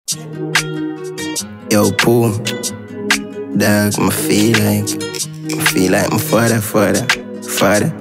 Yo, Pooh, dog, I feel like my father.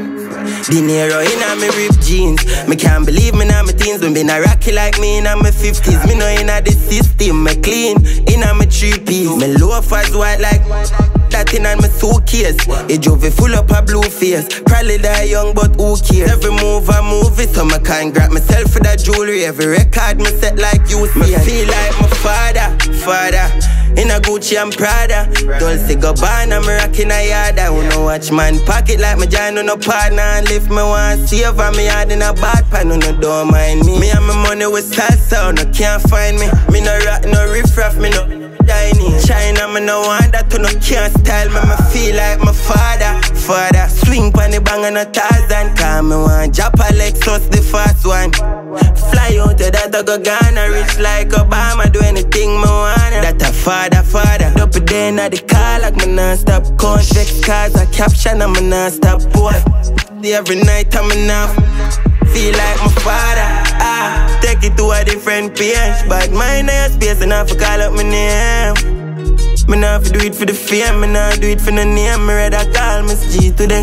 Dinero in me ripped jeans. Me can't believe me now my teens. Me been a rocky like me in my 50s. Me know in the system, me clean in my 3Ps. Me loafers white like that in my suitcase. A Jove full up a blue face. Probably die young but who cares? Every move I move it, so I can't grab myself for that jewelry. Every record me set like you see. Me feel like my father. In a Gucci and Prada, Dolce Gabbana, me rockin' a yard. I wanna watch man pocket like my giant on no partner. And lift me one save and me hard in a bad pan, no don't mind me. Me and my money with salsa, no can't find me. Me no rock, no riff-raff, me no tiny. China, me no want that, no can't style me. Me feel like my father. Swing pan the bang and no Tarzan. Cause me want Japa Lexus, the fast one. Fly out to that I go Ghana, rich like Obama. Do anything me wanna. That a Fada. Up a day in the car like me non-stop. Convex cars a caption and me non-stop. Boy, every night I'm enough. Feel like my father. Take it to a different page. But mine is space enough to call up my name. Me not do it for the fame, me not do it for the name. Me rather call Miss G today.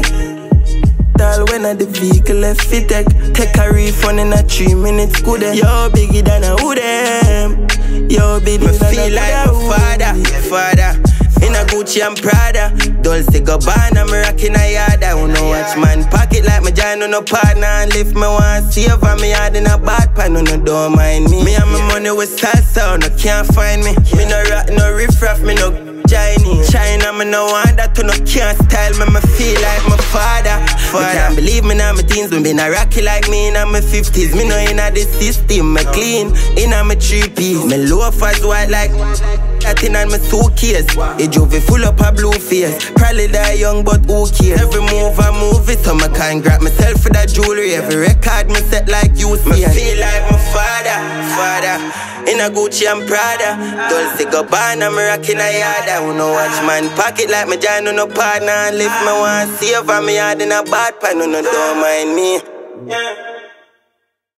Tall when the vehicle left fit take a refund in a 3 minutes good. Yo, biggie than a who them. Yo, baby, me feel like my father. In a Gucci and Prada, Dolce Gabbana, me rockin' a yard. I wanna watch man pocket like my giant on no partner. And lift me one save and me hard in a bad pan, no don't mind me. Me and my money with salsa, no can't find me. Me no rock, no riff-raff, me no Chinese. China, me no want that, no can't style me. Me feel like my father. Me can't believe me now my teens. Me been a rocky like me in my 50s. Me know in the system, me clean in my 3Ps. Me loafers white like that in my suitcase. A Jove full up a blue face. Probably die young but who cares? Every move I move it, so I can't grab myself for that jewelry. Every record me set like you see. Me feel like my father. In a Gucci and Prada, Dolce Gabbana, me rockin' a yard. I wanna watch man pocket like my giant on no partner. And lift me one save and me hard in a bad pan, no don't mind me.